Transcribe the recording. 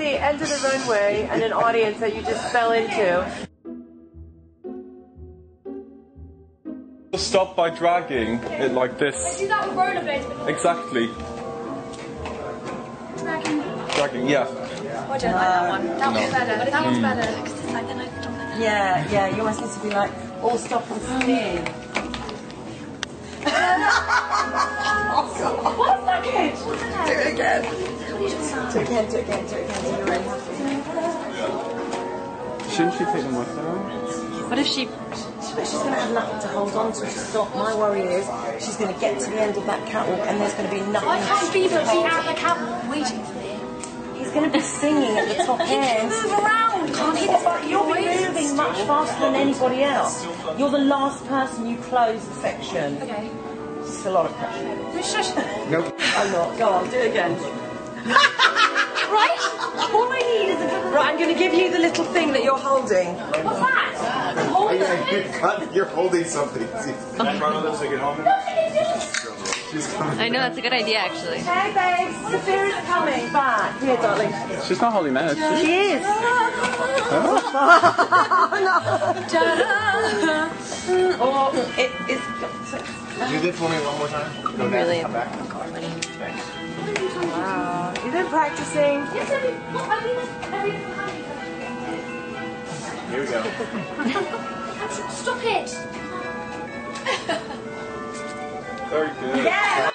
the end of the runway and an audience that you just fell into. Stop by dragging it like this. I do that with rollerblades. Exactly. Dragging, yeah. I don't like that one. That one's better. That one's better. Because it's like, then I don't like that. Yeah, you almost need to be like, all stop and steam. Oh God. What's that good? Do it again. Do it again. So you're really happy. Shouldn't she take them with her? What if she... But she's going to have nothing to hold on to stop. My worry is she's going to get to the end of that catwalk and there's going to be nothing. I can't be out the catwalk waiting for me. He's going to be singing at the top end. He can move around, can't he? You'll be moving much faster than anybody else. You're the last person, you close the section. Okay. It's a lot of pressure. Nope. I'm not. Go on, do it again. Right? All I need is a good... Right, I'm going to give you the little thing that you're holding. What's that? Hold it. You're holding something. Can I borrow those to get home? I know, that's a good idea, actually. Hey, babes. Sophia is coming back. Here, darling. She's not holding that, is she? She is. Or it is... Do this for me one more time. Go down Really? and come back. Thanks. Wow. You've been practicing. Yes, Here we go. Stop it. Very good. Yeah.